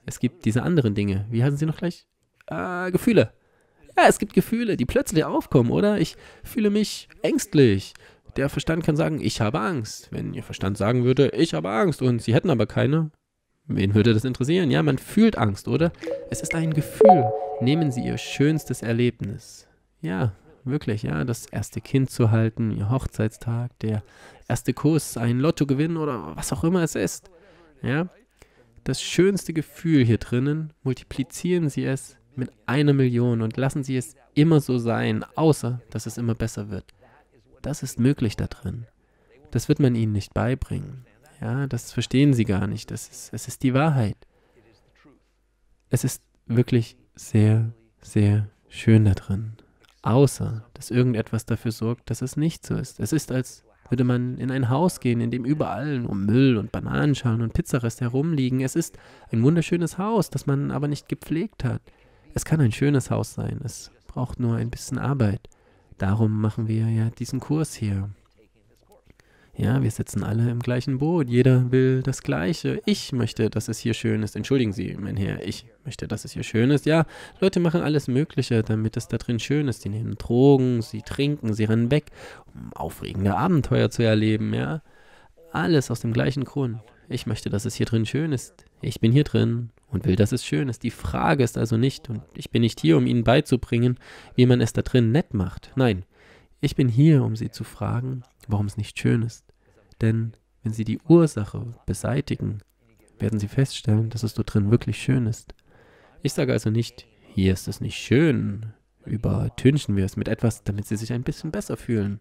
Es gibt diese anderen Dinge. Wie heißen sie noch gleich? Gefühle. Ja, es gibt Gefühle, die plötzlich aufkommen, oder? Ich fühle mich ängstlich. Der Verstand kann sagen, ich habe Angst. Wenn Ihr Verstand sagen würde, ich habe Angst und Sie hätten aber keine, wen würde das interessieren? Ja, man fühlt Angst, oder? Es ist ein Gefühl. Nehmen Sie Ihr schönstes Erlebnis. Ja, wirklich, ja, das erste Kind zu halten, Ihr Hochzeitstag, der erste Kuss, ein Lottogewinn oder was auch immer es ist. Ja, das schönste Gefühl hier drinnen, multiplizieren Sie es mit 1 Million und lassen Sie es immer so sein, außer dass es immer besser wird. Das ist möglich da drin. Das wird man Ihnen nicht beibringen. Ja, das verstehen Sie gar nicht. Es ist die Wahrheit. Es ist wirklich sehr, sehr schön da drin. Außer, dass irgendetwas dafür sorgt, dass es nicht so ist. Es ist, als würde man in ein Haus gehen, in dem überall nur Müll und Bananenschalen und Pizzareste herumliegen. Es ist ein wunderschönes Haus, das man aber nicht gepflegt hat. Es kann ein schönes Haus sein. Es braucht nur ein bisschen Arbeit. Darum machen wir ja diesen Kurs hier. Ja, wir sitzen alle im gleichen Boot. Jeder will das Gleiche. Ich möchte, dass es hier schön ist. Entschuldigen Sie, mein Herr, ich möchte, dass es hier schön ist. Ja, Leute machen alles Mögliche, damit es da drin schön ist. Sie nehmen Drogen, sie trinken, sie rennen weg, um aufregende Abenteuer zu erleben, ja. Alles aus dem gleichen Grund. Ich möchte, dass es hier drin schön ist. Ich bin hier drin und will, dass es schön ist. Die Frage ist also nicht, und ich bin nicht hier, um Ihnen beizubringen, wie man es da drin nett macht. Nein, ich bin hier, um Sie zu fragen, warum es nicht schön ist. Denn wenn Sie die Ursache beseitigen, werden Sie feststellen, dass es dort drin wirklich schön ist. Ich sage also nicht, hier ist es nicht schön, übertünchen wir es mit etwas, damit Sie sich ein bisschen besser fühlen.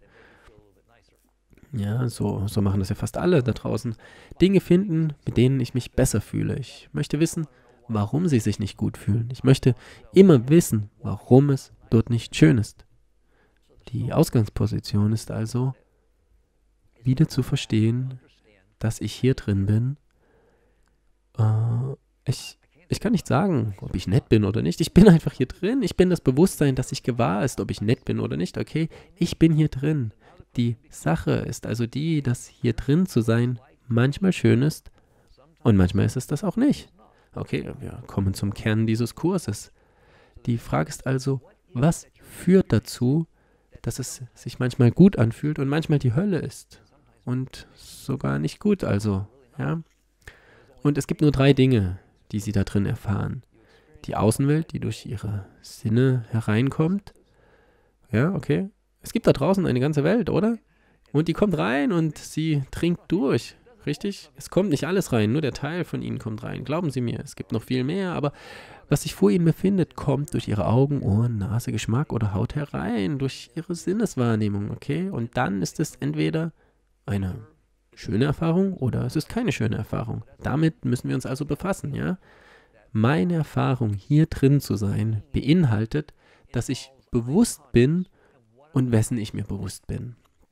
Ja, so machen das ja fast alle da draußen. Dinge finden, mit denen ich mich besser fühle. Ich möchte wissen, warum Sie sich nicht gut fühlen. Ich möchte immer wissen, warum es dort nicht schön ist. Die Ausgangsposition ist also, wieder zu verstehen, dass ich hier drin bin. Ich kann nicht sagen, ob ich nett bin oder nicht. Ich bin einfach hier drin. Ich bin das Bewusstsein, dass sich gewahr ist, ob ich nett bin oder nicht. Okay, ich bin hier drin. Die Sache ist also die, dass hier drin zu sein manchmal schön ist und manchmal ist es das auch nicht. Okay, wir kommen zum Kern dieses Kurses. Die Frage ist also, was führt dazu, dass es sich manchmal gut anfühlt und manchmal die Hölle ist? Und sogar nicht gut also, ja. Und es gibt nur 3 Dinge, die Sie da drin erfahren. Die Außenwelt, die durch Ihre Sinne hereinkommt. Ja, okay. Es gibt da draußen eine ganze Welt, oder? Und die kommt rein und sie dringt durch. Richtig? Es kommt nicht alles rein, nur der Teil von Ihnen kommt rein. Glauben Sie mir, es gibt noch viel mehr, aber was sich vor Ihnen befindet, kommt durch Ihre Augen, Ohren, Nase, Geschmack oder Haut herein, durch Ihre Sinneswahrnehmung, okay? Und dann ist es entweder eine schöne Erfahrung oder es ist keine schöne Erfahrung. Damit müssen wir uns also befassen, ja? Meine Erfahrung, hier drin zu sein, beinhaltet, dass ich bewusst bin und wessen ich mir bewusst bin.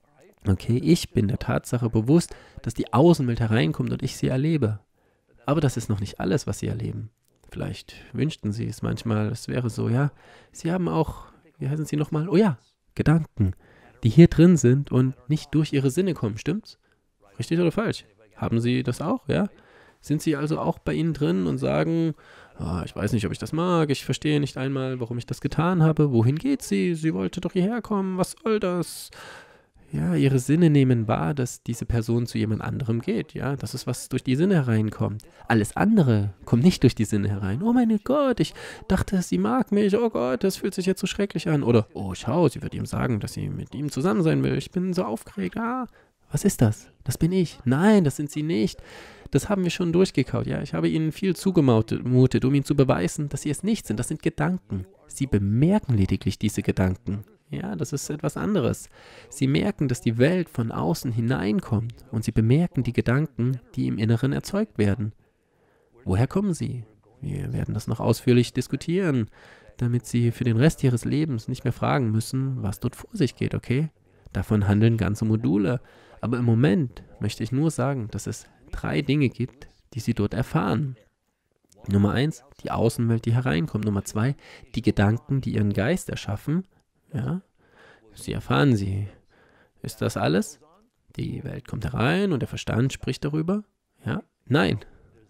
Okay, ich bin der Tatsache bewusst, dass die Außenwelt hereinkommt und ich sie erlebe. Aber das ist noch nicht alles, was Sie erleben. Vielleicht wünschten Sie es manchmal, es wäre so, ja. Sie haben auch, wie heißen Sie nochmal? Oh ja, Gedanken, die hier drin sind und nicht durch Ihre Sinne kommen, stimmt's? Richtig oder falsch? Haben Sie das auch, ja? Sind Sie also auch bei Ihnen drin und sagen, ich weiß nicht, ob ich das mag, ich verstehe nicht einmal, warum ich das getan habe, wohin geht sie? Sie wollte doch hierher kommen, was soll das? Ja, Ihre Sinne nehmen wahr, dass diese Person zu jemand anderem geht, ja, das ist, was durch die Sinne hereinkommt. Alles andere kommt nicht durch die Sinne herein. Oh mein Gott, ich dachte, sie mag mich, oh Gott, das fühlt sich jetzt so schrecklich an. Oder, oh schau, sie wird ihm sagen, dass sie mit ihm zusammen sein will, ich bin so aufgeregt, was ist das? Das bin ich. Nein, das sind Sie nicht. Das haben wir schon durchgekaut. Ja, ich habe Ihnen viel zugemutet, um Ihnen zu beweisen, dass Sie es nicht sind. Das sind Gedanken. Sie bemerken lediglich diese Gedanken. Ja, das ist etwas anderes. Sie merken, dass die Welt von außen hineinkommt und Sie bemerken die Gedanken, die im Inneren erzeugt werden. Woher kommen sie? Wir werden das noch ausführlich diskutieren, damit Sie für den Rest Ihres Lebens nicht mehr fragen müssen, was dort vor sich geht, okay? Davon handeln ganze Module. Aber im Moment möchte ich nur sagen, dass es 3 Dinge gibt, die Sie dort erfahren. Nummer 1, die Außenwelt, die hereinkommt. Nummer 2, die Gedanken, die Ihren Geist erschaffen. Ja, Sie erfahren sie. Ist das alles? Die Welt kommt herein und der Verstand spricht darüber? Ja? Nein.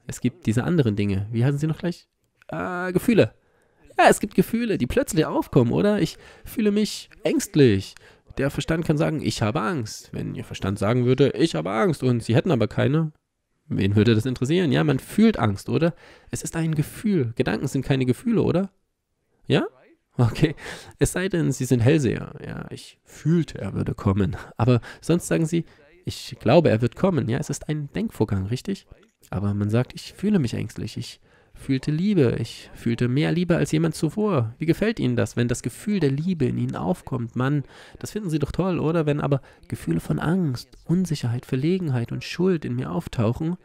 Es gibt diese anderen Dinge. Wie heißen sie noch gleich? Gefühle. Ja, es gibt Gefühle, die plötzlich aufkommen, oder? Ich fühle mich ängstlich. Der Verstand kann sagen, ich habe Angst. Wenn Ihr Verstand sagen würde, ich habe Angst und Sie hätten aber keine, wen würde das interessieren? Ja, man fühlt Angst, oder? Es ist ein Gefühl. Gedanken sind keine Gefühle, oder? Ja? Okay. Es sei denn, Sie sind Hellseher. Ja, ich fühlte, er würde kommen. Aber sonst sagen Sie, ich glaube, er wird kommen. Ja, es ist ein Denkvorgang, richtig? Aber man sagt, ich fühle mich ängstlich. Ich fühlte Liebe. Ich fühlte mehr Liebe als jemand zuvor. Wie gefällt Ihnen das, wenn das Gefühl der Liebe in Ihnen aufkommt? Mann, das finden Sie doch toll, oder? Wenn aber Gefühle von Angst, Unsicherheit, Verlegenheit und Schuld in mir auftauchen,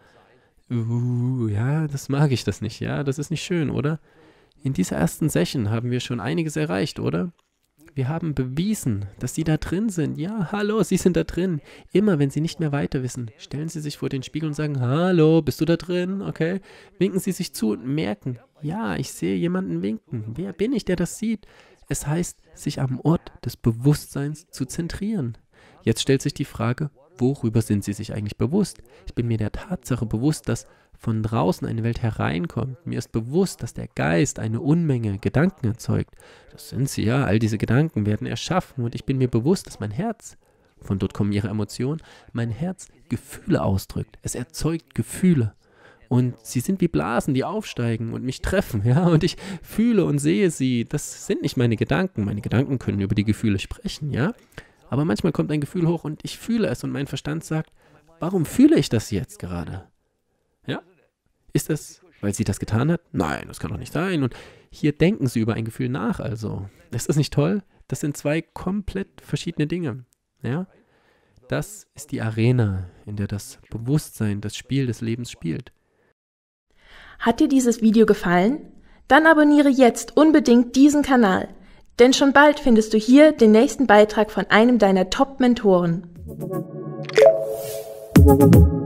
ja, das mag ich das nicht, ja, das ist nicht schön, oder? In dieser ersten Session haben wir schon einiges erreicht, oder? Wir haben bewiesen, dass Sie da drin sind. Ja, hallo, Sie sind da drin. Immer, wenn Sie nicht mehr weiter wissen, stellen Sie sich vor den Spiegel und sagen, hallo, bist du da drin? Okay. Winken Sie sich zu und merken, ja, ich sehe jemanden winken. Wer bin ich, der das sieht? Es heißt, sich am Ort des Bewusstseins zu zentrieren. Jetzt stellt sich die Frage, worüber sind Sie sich eigentlich bewusst? Ich bin mir der Tatsache bewusst, dass von draußen eine Welt hereinkommt. Mir ist bewusst, dass der Geist eine Unmenge Gedanken erzeugt. Das sind sie, ja, all diese Gedanken werden erschaffen und ich bin mir bewusst, dass mein Herz, von dort kommen ihre Emotionen, mein Herz Gefühle ausdrückt. Es erzeugt Gefühle. Und sie sind wie Blasen, die aufsteigen und mich treffen, ja, und ich fühle und sehe sie. Das sind nicht meine Gedanken. Meine Gedanken können über die Gefühle sprechen, ja. Aber manchmal kommt ein Gefühl hoch und ich fühle es und mein Verstand sagt, warum fühle ich das jetzt gerade? Ja? Ist das, weil sie das getan hat? Nein, das kann doch nicht sein. Und hier denken sie über ein Gefühl nach, also. Ist das nicht toll? Das sind zwei komplett verschiedene Dinge. Ja? Das ist die Arena, in der das Bewusstsein das Spiel des Lebens spielt. Hat dir dieses Video gefallen? Dann abonniere jetzt unbedingt diesen Kanal, denn schon bald findest du hier den nächsten Beitrag von einem deiner Top-Mentoren.